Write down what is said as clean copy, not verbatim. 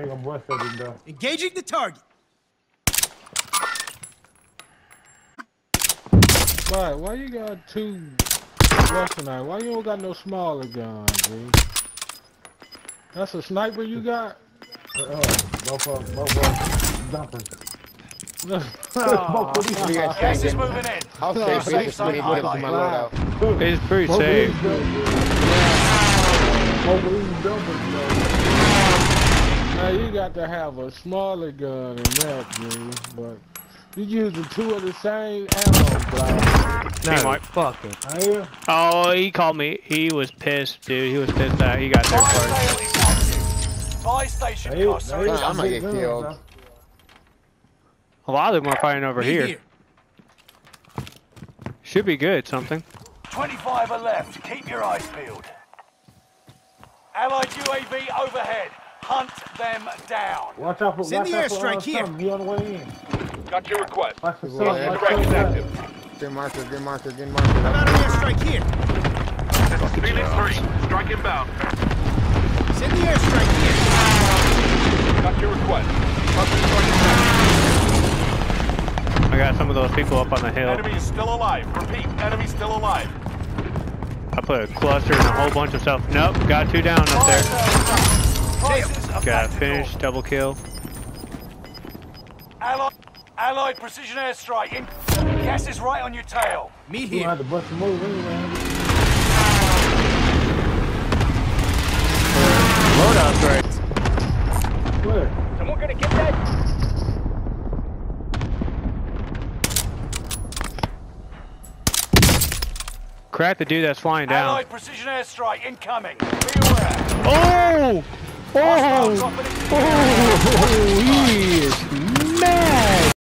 ain't gonna bust that in there. Engaging the target. Why you got two Western knives? Why you don't got no smaller gun, dude? That's a sniper you got? Both dumpers. Gas is moving in. I'll take safe zone highlighted. It's pretty safe. Both of these dumpers, bro. Now you got to have a smaller gun than that, dude. But you using two of the same ammo blocks. No, fuck it. Yeah. Oh, he called me. He was pissed, dude. He was pissed that he got there first. Buy station costs are I might get killed. A lot of them are fighting over here. Should be good, something. 25 are left. Keep your eyes peeled. Allied UAV overhead. Hunt them down. Watch out for Send the airstrike here. He on the way in. Got your request. Watch the sun. Direct is active. Good marker, good marker, good How marker. about an airstrike here? This is Phoenix 3. Strike inbound. Send the airstrike here. Got your request. Cluster strike is active. I got some of those people up on the hill. Enemy is still alive. Repeat, enemy still alive. I put a cluster and a whole bunch of stuff. Nope, got two down up there. Got finished, double kill. Allied precision airstrike. Gas is right on your tail. Meet You here. had to bust the move anyway. Loadout's right. Where? Someone gonna get that? Crack the dude that's flying down. Allied precision airstrike incoming. Be aware. Oh! Oh! Dropping into the area.